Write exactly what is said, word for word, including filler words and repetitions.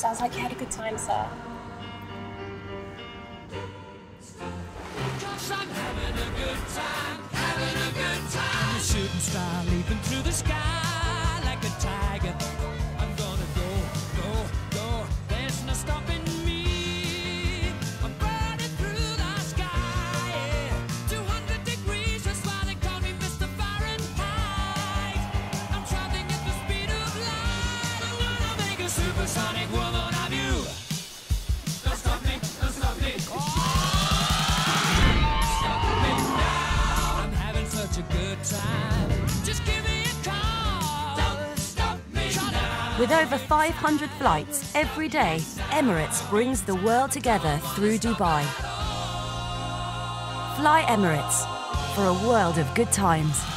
Sounds like you had a good time, sir. I'm having a good time, having a good time. A shooting star leaping through the sky like a tiger. I'm gonna go, go, go. There's no stopping me. I'm burning through the sky. Yeah. two hundred degrees, that's why they call me Mister Fahrenheit. I'm traveling at the speed of light. I'm gonna make a supersonic woman of you. Don't stop me, don't stop me. Oh. Such a good time. Just give me a call. Don't stop me now. With over five hundred flights every day, Emirates brings the world together through Dubai. Fly Emirates for a world of good times.